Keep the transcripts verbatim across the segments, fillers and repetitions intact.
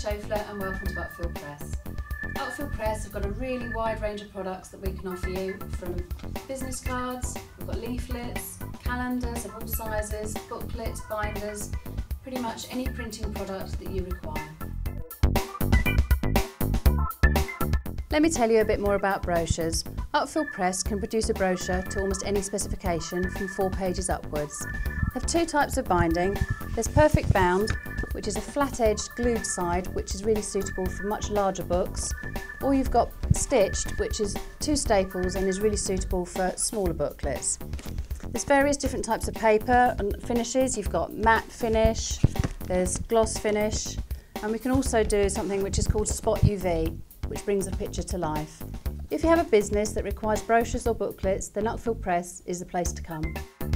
Schofler and welcome to Uckfield Press. Uckfield Press have got a really wide range of products that we can offer you, from business cards, we've got leaflets, calendars of all sizes, booklets, binders, pretty much any printing product that you require. Let me tell you a bit more about brochures. Uckfield Press can produce a brochure to almost any specification from four pages upwards. They have two types of binding. There's Perfect Bound, which is a flat-edged glued side, which is really suitable for much larger books, or you've got Stitched, which is two staples and is really suitable for smaller booklets. There's various different types of paper and finishes. You've got matte finish, there's gloss finish, and we can also do something which is called Spot U V, which brings a picture to life. If you have a business that requires brochures or booklets, then Uckfield Press is the place to come.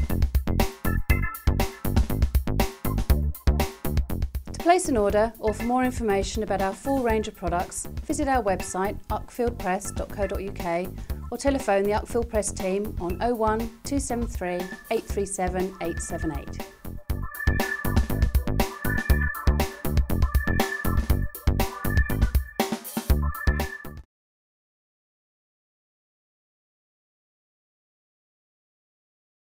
To place an order or for more information about our full range of products, visit our website uckfield press dot co dot U K or telephone the Uckfield Press team on oh one, two seven three, eight three seven, eight seven eight.